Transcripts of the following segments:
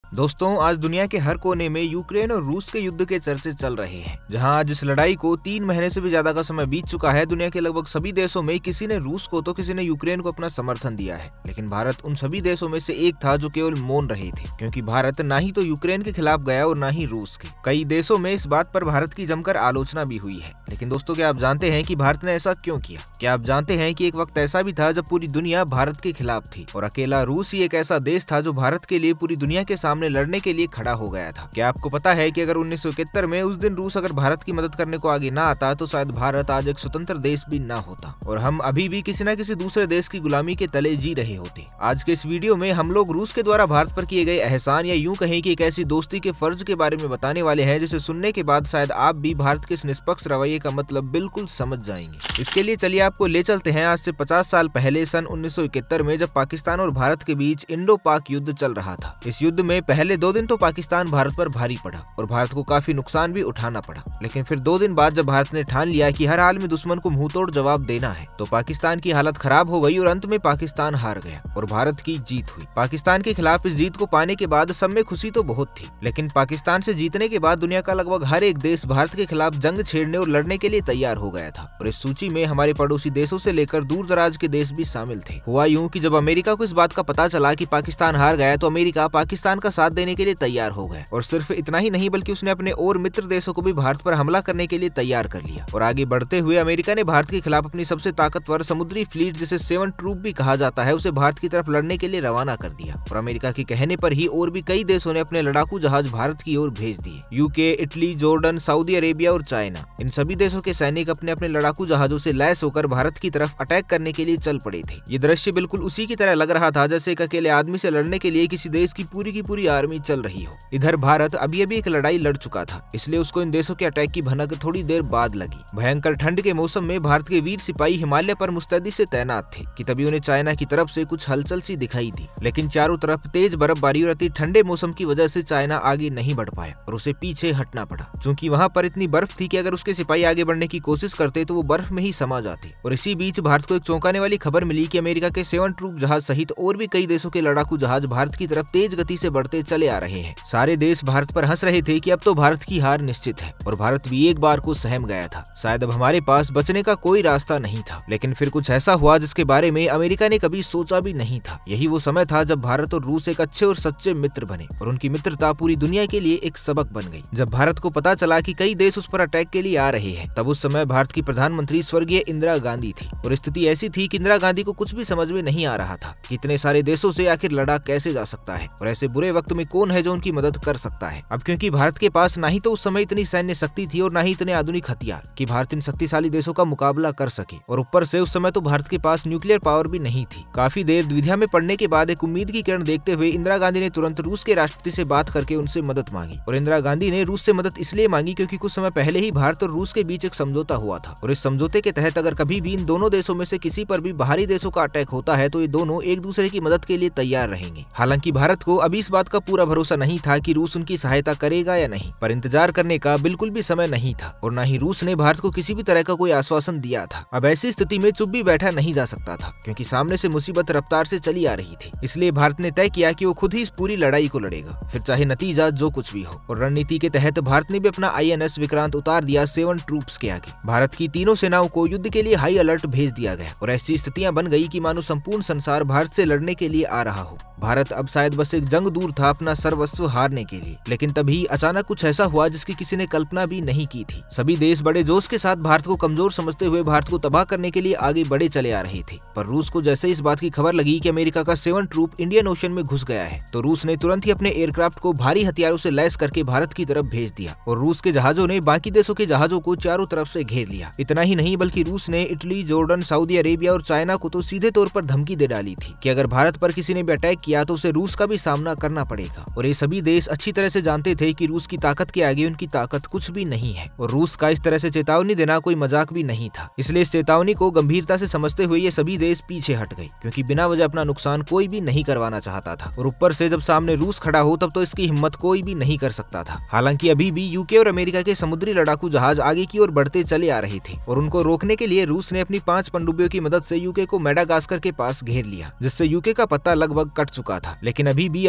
दोस्तों, आज दुनिया के हर कोने में यूक्रेन और रूस के युद्ध के चर्चे चल रहे हैं। जहां आज इस लड़ाई को 3 महीने से भी ज्यादा का समय बीत चुका है, दुनिया के लगभग सभी देशों में किसी ने रूस को तो किसी ने यूक्रेन को अपना समर्थन दिया है। लेकिन भारत उन सभी देशों में से एक था जो केवल मौन रहे थे, क्योंकि भारत ना ही तो यूक्रेन के खिलाफ गया और ना ही रूस के। कई देशों में इस बात पर भारत की जमकर आलोचना भी हुई है। लेकिन दोस्तों, क्या आप जानते हैं कि भारत ने ऐसा क्यों किया? क्या आप जानते हैं कि एक वक्त ऐसा भी था जब पूरी दुनिया भारत के खिलाफ थी और अकेला रूस ही एक ऐसा देश था जो भारत के लिए पूरी दुनिया के सामने लड़ने के लिए खड़ा हो गया था। क्या आपको पता है कि अगर 1971 में उस दिन रूस अगर भारत की मदद करने को आगे ना आता तो शायद भारत आज एक स्वतंत्र देश भी ना होता और हम अभी भी किसी न किसी दूसरे देश की गुलामी के तले जी रहे होते। आज के इस वीडियो में हम लोग रूस के द्वारा भारत पर किए गए एहसान या यूं कहें कि एक ऐसी दोस्ती के फर्ज के बारे में बताने वाले हैं जिसे सुनने के बाद शायद आप भी भारत के इस निष्पक्ष रवैये का मतलब बिल्कुल समझ जाएंगे। इसके लिए चलिए आपको ले चलते हैं आज से 50 साल पहले, सन 1971 में, जब पाकिस्तान और भारत के बीच इंडो पाक युद्ध चल रहा था। इस युद्ध में पहले 2 दिन तो पाकिस्तान भारत पर भारी पड़ा और भारत को काफी नुकसान भी उठाना पड़ा। लेकिन फिर 2 दिन बाद जब भारत ने ठान लिया कि हर हाल में दुश्मन को मुंहतोड़ जवाब देना है, तो पाकिस्तान की हालत खराब हो गई और अंत में पाकिस्तान हार गया और भारत की जीत हुई। पाकिस्तान के खिलाफ इस जीत को पाने के बाद सब में खुशी तो बहुत थी, लेकिन पाकिस्तान से जीतने के बाद दुनिया का लगभग हर एक देश भारत के खिलाफ जंग छेड़ने और लड़ने के लिए तैयार हो गया था और इस सूची में हमारे पड़ोसी देशों से लेकर दूर दराज के देश भी शामिल थे। हुआ यूं कि जब अमेरिका को इस बात का पता चला कि पाकिस्तान हार गया तो अमेरिका पाकिस्तान का साथ देने के लिए तैयार हो गया और सिर्फ इतना ही नहीं बल्कि उसने अपने और मित्र देशों को भी भारत पर हमला करने के लिए तैयार कर लिया। और आगे बढ़ते हुए अमेरिका ने भारत के खिलाफ अपनी सबसे ताकतवर समुद्री फ्लीट, जिसे 7 ट्रूप भी कहा जाता है, उसे भारत की तरफ लड़ने के लिए रवाना कर दिया और अमेरिका के कहने पर ही और भी कई देशों ने अपने लड़ाकू जहाज भारत की ओर भेज दिए। UK, Italy, Jordan, Saudi Arabia और चाइना, इन सभी देशों के सैनिक अपने अपने लड़ाकू जहाजों से लैस होकर भारत की तरफ अटैक करने के लिए चल पड़े थे। ये दृश्य बिल्कुल उसी की तरह लग रहा था जैसे एक अकेले आदमी से लड़ने के लिए किसी देश की पूरी आर्मी चल रही हो। इधर भारत अभी एक लड़ाई लड़ चुका था, इसलिए उसको इन देशों के अटैक की भनक थोड़ी देर बाद लगी। भयंकर ठंड के मौसम में भारत के वीर सिपाही हिमालय पर मुस्तैदी से तैनात थे कि तभी उन्हें चाइना की तरफ से कुछ हलचल सी दिखाई दी। लेकिन चारों तरफ तेज बर्फबारी और अति ठंडे मौसम की वजह से चाइना आगे नहीं बढ़ पाया और उसे पीछे हटना पड़ा, क्योंकि वहाँ पर इतनी बर्फ थी कि अगर उसके सिपाही आगे बढ़ने की कोशिश करते तो वो बर्फ में ही समा जाते। और इसी बीच भारत को एक चौंकाने वाली खबर मिली कि अमेरिका के 7 ट्रूप जहाज सहित और भी कई देशों के लड़ाकू जहाज भारत की तरफ तेज गति से बढ़ते चले आ रहे हैं। सारे देश भारत पर हंस रहे थे कि अब तो भारत की हार निश्चित है और भारत भी एक बार को सहम गया था। शायद अब हमारे पास बचने का कोई रास्ता नहीं था। लेकिन फिर कुछ ऐसा हुआ जिसके बारे में अमेरिका ने कभी सोचा भी नहीं था। यही वो समय था जब भारत और रूस एक अच्छे और सच्चे मित्र बने और उनकी मित्रता पूरी दुनिया के लिए एक सबक बन गई। जब भारत को पता चला कि कई देश उस पर अटैक के लिए आ रहे हैं, तब उस समय भारत की प्रधानमंत्री स्वर्गीय इंदिरा गांधी थी और स्थिति ऐसी थी कि इंदिरा गांधी को कुछ भी समझ में नहीं आ रहा था कि इतने सारे देशों से आखिर लड़ा कैसे जा सकता है और ऐसे बुरे वक्त में कौन है जो उनकी मदद कर सकता है। अब क्योंकि भारत के पास ना ही तो उस समय इतनी सैन्य शक्ति थी और ना ही इतने आधुनिक हथियार कि भारत इन शक्तिशाली देशों का मुकाबला कर सके, और ऊपर से उस समय तो भारत के पास न्यूक्लियर पावर भी नहीं थी। काफी देर द्विधा में पड़ने के बाद एक उम्मीद की किरण देखते हुए इंदिरा गांधी ने तुरंत रूस के राष्ट्रपति से बात करके उनसे मदद मांगी। और इंदिरा गांधी ने रूस से मदद इसलिए मांगी क्योंकि कुछ समय पहले ही भारत और रूस के बीच एक समझौता हुआ था और इस समझौते के तहत अगर कभी भी इन दोनों देशों में से किसी पर भी बाहरी देशों का अटैक होता है तो ये दोनों एक दूसरे की मदद के लिए तैयार रहेंगे। हालांकि भारत को अभी इस बात का पूरा भरोसा नहीं था कि रूस उनकी सहायता करेगा या नहीं, पर इंतजार करने का बिल्कुल भी समय नहीं था और न ही रूस ने भारत को किसी भी तरह का कोई आश्वासन दिया था। अब ऐसी स्थिति में चुप भी बैठा नहीं जा सकता था क्योंकि सामने से मुसीबत रफ्तार से चली आ रही थी। इसलिए भारत ने तय किया कि वो खुद ही इस पूरी लड़ाई को लड़ेगा, फिर चाहे नतीजा जो कुछ भी हो। और रणनीति के तहत भारत ने भी अपना INS विक्रांत उतार दिया 7 ट्रूप्स के आगे। भारत की तीनों सेनाओं को युद्ध के लिए हाई अलर्ट भेज दिया गया और ऐसी स्थितियां बन गई कि मानो संपूर्ण संसार भारत से लड़ने के लिए आ रहा हो। भारत अब शायद बस एक जंग दूर था अपना सर्वस्व हारने के लिए। लेकिन तभी अचानक कुछ ऐसा हुआ जिसकी किसी ने कल्पना भी नहीं की थी। सभी देश बड़े जोश के साथ भारत को कमजोर समझते हुए भारत को तबाह करने के लिए आगे बढ़े चले आ रहे थे, पर रूस को जैसे इस बात की खबर लगी कि अमेरिका का 7 ट्रूप इंडियन ओशन में घुस गया है, तो रूस ने तुरंत ही अपने एयरक्राफ्ट को भारी हथियारों से लैस करके भारत की तरफ भेज दिया और रूस के जहाजों ने बाकी देशों के जहाजों को चारों तरफ से घेर लिया। इतना ही नहीं बल्कि रूस ने इटली, जॉर्डन, सऊदी अरेबिया और चाइना को तो सीधे तौर पर धमकी दे डाली थी कि अगर भारत पर किसी ने भी अटैक किया तो उसे रूस का भी सामना करना पड़ेगा। और ये सभी देश अच्छी तरह से जानते थे कि रूस की ताकत के आगे उनकी ताकत कुछ भी नहीं है और रूस का इस तरह से चेतावनी देना कोई मजाक भी नहीं था। इसलिए इस चेतावनी को गंभीरता से समझते हुए ये सभी देश पीछे हट गए, क्योंकि बिना वजह अपना नुकसान कोई भी नहीं करवाना चाहता था। और ऊपर से जब सामने रूस खड़ा हो तब तो इसकी हिम्मत कोई भी नहीं कर सकता था। हालांकि अभी भी यूके और अमेरिका के समुद्री लड़ाकू जहाज आगे की ओर बढ़ते चले आ रहे थे और उनको रोकने के लिए रूस ने अपनी 5 पनडुब्बियों की मदद से यूके को मेडागास्कर के पास घेर लिया, जिससे यूके का पत्ता लगभग कट चुका था। लेकिन अभी भी अमेरिका का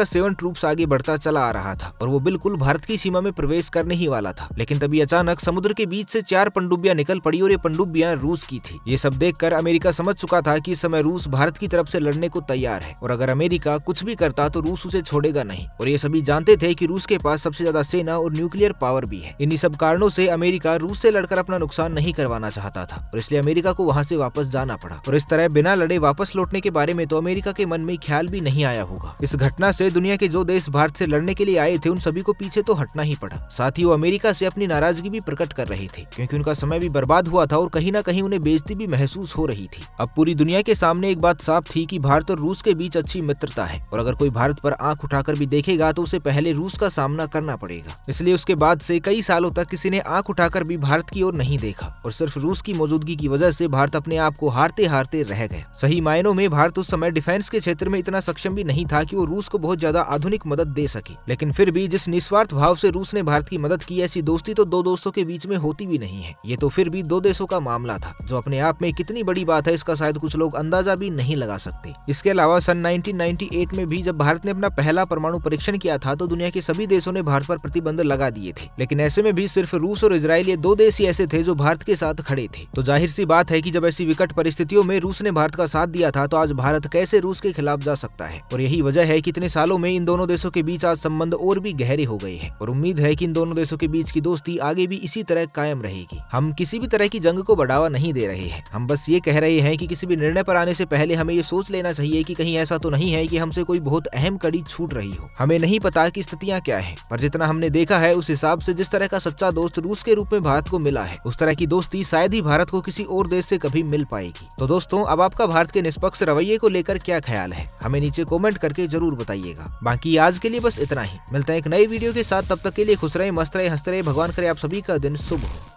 7 ट्रूप्स आगे बढ़ता चला आ रहा था और वो बिल्कुल भारत की सीमा में प्रवेश करने ही वाला था। लेकिन तभी अचानक समुद्र के बीच से 4 पनडुब्बियां निकल पड़ी और ये पनडुब्बियां रूस की थी। ये सब देखकर अमेरिका समझ चुका था कि इस समय रूस भारत की तरफ से लड़ने को तैयार है और अगर अमेरिका कुछ भी करता तो रूस उसे छोड़ेगा नहीं। और ये सभी जानते थे कि रूस के पास सबसे ज्यादा सेना और न्यूक्लियर पावर भी है। इन्हीं सब कारणों से अमेरिका रूस से लड़कर अपना नुकसान नहीं करवाना चाहता था और इसलिए अमेरिका को वहां से वापस जाना पड़ा। और इस तरह बिना लड़े वापस लौटने के बारे में तो अमेरिका के मन में ख्याल भी नहीं आया होगा। इस घटना से दुनिया के जो देश भारत से लड़ने के लिए आए थे उन सभी को पीछे तो हटना ही पड़ा। साथ ही वो अमेरिका से अपनी नाराजगी भी प्रकट कर रहे थे क्योंकि उनका समय भी बर्बाद हुआ था और कहीं ना कहीं उन्हें बेइज्जती भी महसूस हो रही थी। अब पूरी दुनिया के सामने एक बात साफ थी कि भारत और रूस के बीच अच्छी मित्रता है और अगर कोई भारत पर आंख उठाकर भी देखेगा तो उसे पहले रूस का सामना करना पड़ेगा। इसलिए उसके बाद से कई सालों तक किसी ने आंख उठाकर भी भारत की ओर नहीं देखा और सिर्फ रूस की मौजूदगी की वजह से भारत अपने आप को हारते हारते रह गया। सही मायनों में भारत उस समय डिफेंस के क्षेत्र में इतना सक्षम भी नहीं था कि वो रूस को बहुत ज्यादा आधुनिक मदद दे सके। लेकिन फिर भी जिस निस्वार्थ भाव से रूस ने भारत की मदद की, ऐसी दोस्ती तो दो दोस्तों के बीच में होती भी नहीं है। ये तो फिर भी दो देशों का मामला था जो अपने आप में कितनी बड़ी बात है इसका शायद कुछ लोग अंदाजा भी नहीं लगा सकते। इसके अलावा सन 1998 में भी जब भारत ने अपना पहला परमाणु परीक्षण किया था तो दुनिया के सभी देशों ने भारत पर प्रतिबंध लगा दिए थे। लेकिन ऐसे में भी सिर्फ रूस और इजराइल ये दो देश ही ऐसे थे जो भारत के साथ खड़े थे। तो जाहिर सी बात है कि जब ऐसी विकट परिस्थितियों में रूस ने भारत का साथ दिया था तो आज भारत कैसे रूस के खिलाफ जा सकता है। और यही वजह है कि इतने सालों में इन दोनों देशों के बीच आज संबंध और भी गहरे हो गए हैं और उम्मीद है कि इन दोनों देशों के बीच की दोस्ती आगे भी इसी तरह कायम रहेगी। हम किसी भी तरह की जंग को बढ़ावा नहीं दे रहे हैं, हम बस ये कह रहे हैं कि किसी भी निर्णय पर आने से पहले हमें ये सोच लेना चाहिए कि कहीं ऐसा तो नहीं है कि हमसे कोई बहुत अहम कड़ी छूट रही हो। हमें नहीं पता कि स्थितियां क्या है, पर जितना हमने देखा है उस हिसाब से जिस तरह का सच्चा दोस्त रूस के रूप में भारत को मिला है उस तरह की दोस्ती शायद ही भारत को किसी और देश से कभी मिल पाएगी। तो दोस्तों, अब आपका भारत के निष्पक्ष रवैये को लेकर क्या ख्याल है, हमें नीचे कमेंट करके जरूर बताइएगा। बाकी आज के लिए बस इतना ही, मिलते हैं एक नई वीडियो के साथ। तब तक के लिए खुश रहे, मस्त रहे, हंसते रहे। भगवान करे आप सभी का दिन शुभ हो।